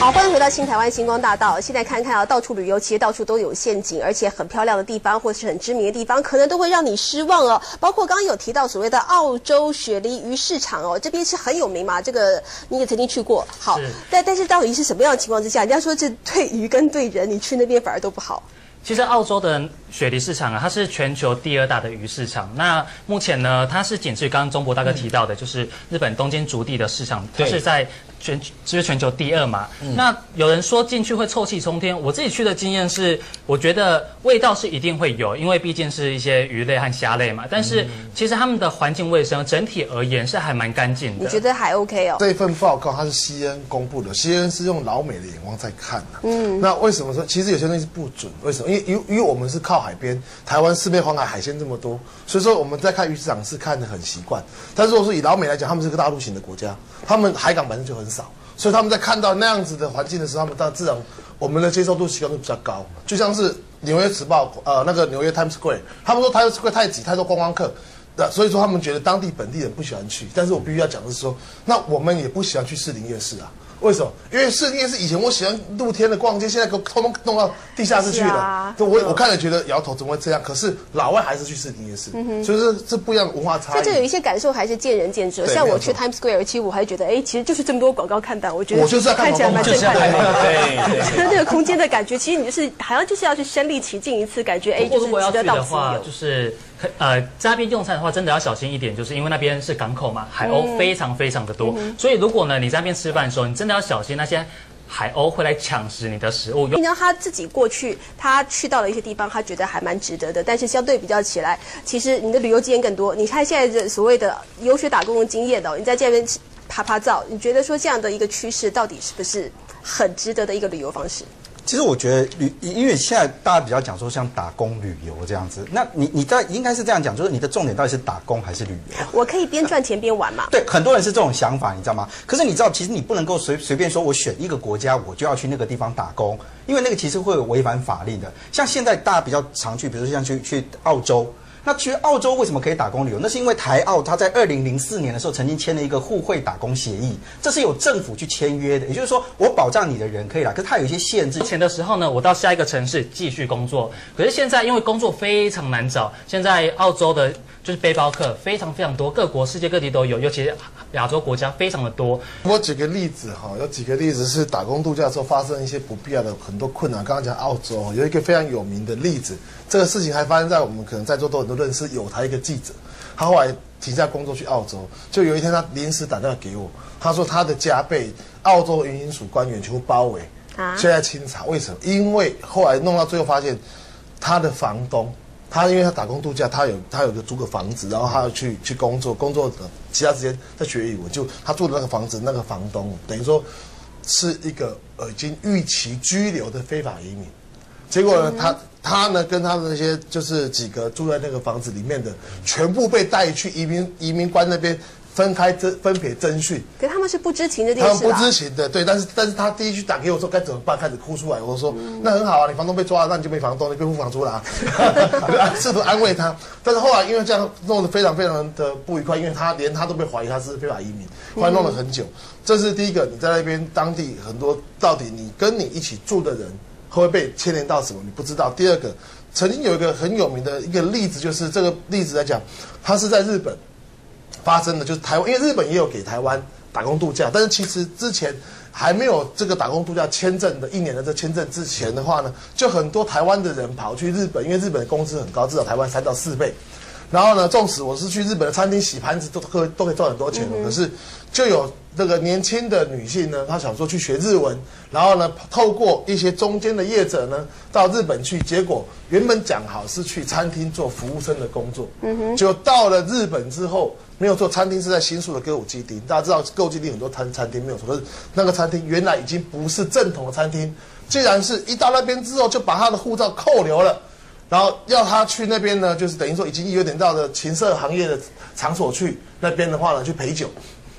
好，欢迎回到新台湾星光大道。现在看看啊，到处旅游，其实到处都有陷阱，而且很漂亮的地方或是很知名的地方，可能都会让你失望哦。包括刚刚有提到所谓的澳洲雪梨鱼市场哦，这边是很有名嘛，这个你也曾经去过。好，但是到底是什么样的情况之下，人家说这对鱼跟对人，你去那边反而都不好。 其实澳洲的雪梨市场啊，它是全球第2大的鱼市场。那目前呢，它是仅次于刚刚中博大哥提到的，就是日本东京竹地的市场，它是在全球第2嘛。那有人说进去会臭气冲天，我自己去的经验是，我觉得味道是一定会有，因为毕竟是一些鱼类和虾类嘛。但是其实他们的环境卫生整体而言是还蛮干净的。 你觉得还 OK 哦？ 这份报告它是 CNN 公布的，CNN 是用老美的眼光在看的。那为什么说其实有些东西是不准？为什么？因为我们是靠海边，台湾四面环海，海鲜这么多，所以说我们在看鱼市场是看得很习惯。但是如果说以老美来讲，他们是个大陆型的国家，他们海港本身就很少，所以他们在看到那样子的环境的时候，他们自然我们的接受度习惯度比较高。就像是纽约时报那个纽约 Times Square， 他们说 Times Square 太挤，太多观光客。所以说他们觉得当地本地人不喜欢去，但是我必须要讲的是说，那我们也不喜欢去士林夜市啊。为什么？因为士林夜市以前我喜欢露天的逛街，现在给我通通弄到地下室去了。我看了觉得摇头，怎么会这样？可是老外还是去士林夜市，所以这不一样的文化差异。 所以这有一些感受还是见仁见智。像我去 Times Square， 其实我还觉得，其实就是这么多广告看板，我觉得我就是看起来蛮震撼的。对，那个空间的感觉，其实你就是好像就是要去身临其境一次，感觉就是值得到此游。 就是在那边用餐的话，真的要小心一点，就是因为那边是港口嘛，海鸥非常非常的多，所以如果呢你在那边吃饭的时候，你真的要小心那些海鸥会来抢食你的食物。 平常他自己过去，他去到了一些地方，他觉得还蛮值得的。但是相对比较起来，其实你的旅游经验更多。你看现在的所谓的游学打工的经验哦，你在这边拍拍照，你觉得说这样的一个趋势，到底是不是很值得的一个旅游方式？ 其实我觉得因为现在大家比较讲说像打工旅游这样子，那你在应该是这样讲，就是你的重点到底是打工还是旅游？ 我可以边赚钱边玩嘛？ 对，很多人是这种想法，你知道吗？可是你知道，其实你不能够随便说我选一个国家，我就要去那个地方打工，因为那个其实会有违反法令的。像现在大家比较常去，比如说像去澳洲。那去澳洲为什么可以打工旅游？那是因为台澳它在2004年的时候曾经签了一个互惠打工协议，这是有政府去签约的，也就是说我保障你的人可以来，可是它有一些限制。 之前的时候呢，我到下一个城市继续工作，可是现在因为工作非常难找，现在澳洲的就是背包客非常非常多，各国世界各地都有，尤其是亚洲国家非常的多。 我举个例子哈，有几个例子是打工度假的时候发生一些不必要的很多困难。刚刚讲澳洲有一个非常有名的例子，这个事情还发生在我们可能在座都很多认识友台一个记者，他后来停下工作去澳洲，就有一天他临时打电话给我，他说他的家被澳洲渔营署官员全部包围，现在清查。为什么？因为后来弄到最后发现他的房东。因为他打工度假，他有个租个房子，然后他要去工作的其他时间在学语文，就他住的那个房子，那个房东等于说是一个已经预期居留的非法移民。结果呢，他呢跟他的那些就是几个住在那个房子里面的，全部被带去移民官那边分别侦讯。 可他们是不知情的这件事。 他们不知情的，对。但是他第一句打给我说该怎么办，开始哭出来。我说那很好啊，你房东被抓了，那你就没房东，你被付房租了啊。试图安慰他。但是后来因为这样弄得非常非常的不愉快，因为连他都被怀疑他是非法移民，后来弄了很久。这是第一个，你在那边当地很多到底你跟你一起住的人会不会被牵连到什么，你不知道。第二个，曾经有一个很有名的一个例子，就是这个例子来讲，他是在日本发生的，就是台湾，因为日本也有给台湾打工度假，但是其实之前还没有这个打工度假签证的1年的这签证之前的话呢，就很多台湾的人跑去日本，因为日本的工资很高，至少台湾3到4倍。然后呢，纵使我是去日本的餐厅洗盘子都可以赚很多钱的，可是就有这个年轻的女性呢，她想说去学日文，然后呢，透过一些中间的业者呢，到日本去，结果原本讲好是去餐厅做服务生的工作，就到了日本之后，没有做餐厅是在新宿的歌舞伎町，大家知道歌舞伎町很多餐厅没有错，可是那个餐厅原来已经不是正统的餐厅，既然是一到那边之后就把他的护照扣留了。然后要他去那边呢，就是等于说已经有点到了情色行业的场所去那边的话呢，去陪酒。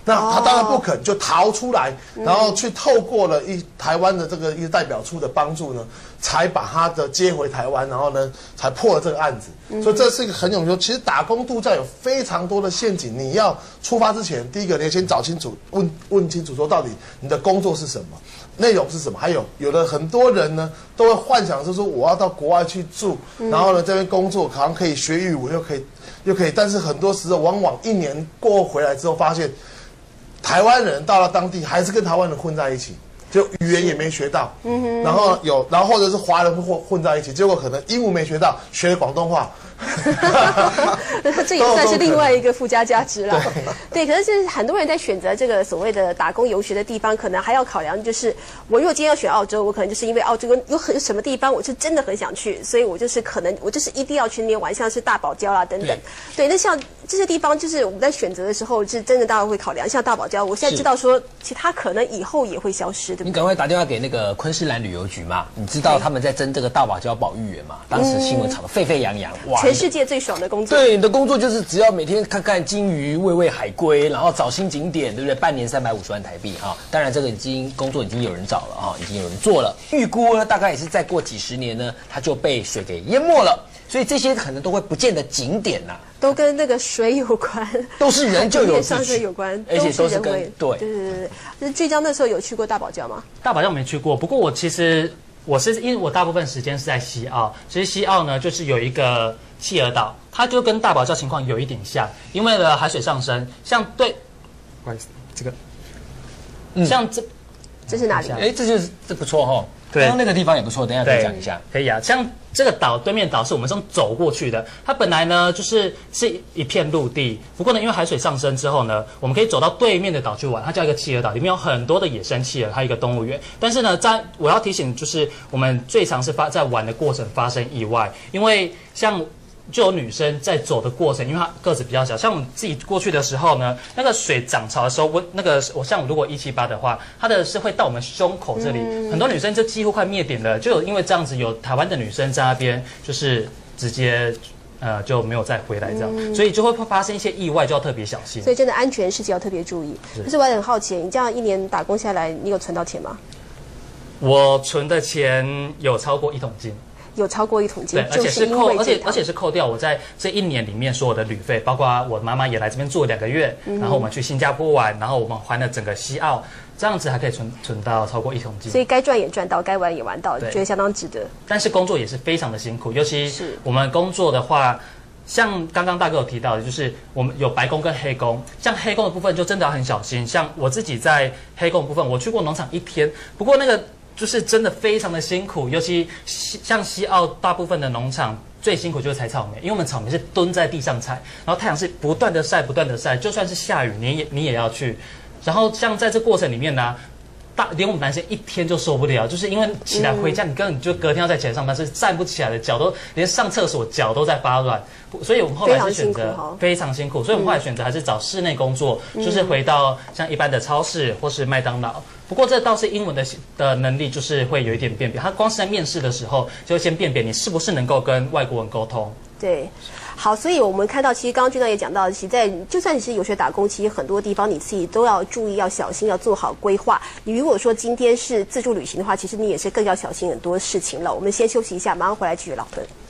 那他当然不肯，就逃出来，然后去透过了台湾的这个一个代表处的帮助呢，才把他的接回台湾，然后呢才破了这个案子。所以这是一个很有趣。其实打工度假有非常多的陷阱，你要出发之前，第一个你要先找清楚，问清楚说到底你的工作是什么，内容是什么。还有的很多人呢都会幻想就是说我要到国外去住，然后呢这边工作，好像可以学语文又可以，但是很多时候往往1年过后回来之后，发现台湾人到了当地还是跟台湾人混在一起，就语言也没学到，然后或者是华人混在一起，结果可能英文没学到，学了广东话。 这也算是另外一个附加价值了。对，可是就是很多人在选择这个所谓的打工游学的地方，可能还要考量，就是我如果今天要选澳洲，我可能就是因为澳洲有什么地方我是真的很想去，所以我就是一定要去那边玩，像是大堡礁啦等等。对，那像这些地方，就是我们在选择的时候，是真的大家会考量。像大堡礁，我现在知道说，其实它可能以后也会消失，对不对？ 你赶快打电话给那个昆士兰旅游局嘛，你知道他们在争这个大堡礁保育员嘛？当时新闻炒得沸沸扬扬，哇！ 全世界最爽的工作。 对，你的工作就是只要每天看看金鱼、喂喂海龟，然后找新景点，对不对？半年350万台币哈。当然，这个工作已经有人找了哈，已经有人做了。预估呢，大概也是再过几10年呢，它就被水给淹没了。所以这些可能都会不见的景点呐， 都跟那个水有关， 都是人就有上升有关， 而且都是人为。 对。 就是聚焦那时候有去过大堡礁吗？ 大堡礁没去过，不过我是因为我大部分时间是在西澳，其实西澳呢就是有一个企鹅岛，它就跟大堡礁情况有一点像，因为呢海水上升，像不好意思，这个，像这是哪里？ 哎，这不错哈。 对， 刚刚那个地方也不错，等一下可以讲一下。 可以啊，像这个岛对面岛是我们是用走过去的，它本来呢是一片陆地，不过呢因为海水上升之后呢，我们可以走到对面的岛去玩，它叫一个企鹅岛，里面有很多的野生企鹅，还有一个动物园。但是呢，我要提醒就是我们最常是在玩的过程发生意外，因为像就有女生在走的过程，因为她个子比较小，像我们自己过去的时候呢，那个水涨潮的时候，像如果178的话，它的是会到我们胸口这里，很多女生就几乎快灭顶了，就有因为这样子有台湾的女生在那边就是直接就没有再回来这样，所以就会发生一些意外，就要特别小心。 所以真的安全事情要特别注意。可是我也很好奇，你这样1年打工下来，你有存到钱吗？ 我存的钱有超过1桶金。 有超过1桶金， 对，而且是扣掉我在这1年里面所有的旅费，包括我妈妈也来这边住了2个月，然后我们去新加坡玩，然后我们环了整个西澳，这样子还可以存到超过1桶金。 所以该赚也赚到，该玩也玩到，觉得相当值得。 但是工作也是非常的辛苦，尤其是我们工作的话，像刚刚大哥有提到的，就是我们有白工跟黑工，像黑工的部分就真的要很小心。像我自己在黑工的部分，我去过农场1天，不过那个就是真的非常的辛苦，尤其像西澳大部分的农场最辛苦就是采草莓，因为我们草莓是蹲在地上采，然后太阳是不断的晒，就算是下雨你也要去。然后像在这过程里面呢，连我们男生1天就受不了，就是因为起来回家，你根本就隔天要再起来上班，是站不起来的，连上厕所脚都在发软，所以我们后来是选择非常辛苦，所以我们后来选择还是找室内工作，就是回到像一般的超市或是麦当劳。不过这倒是英文的能力就是会有一点辨别，他光是在面试的时候就会先辨别你是不是能够跟外国人沟通。 对。好，所以我们看到，其实刚刚俊导也讲到，其实就算你是游学打工，其实很多地方你自己都要注意、要小心、要做好规划。你如果说今天是自助旅行的话，其实你也是更要小心很多事情了。我们先休息一下，马上回来继续讨论。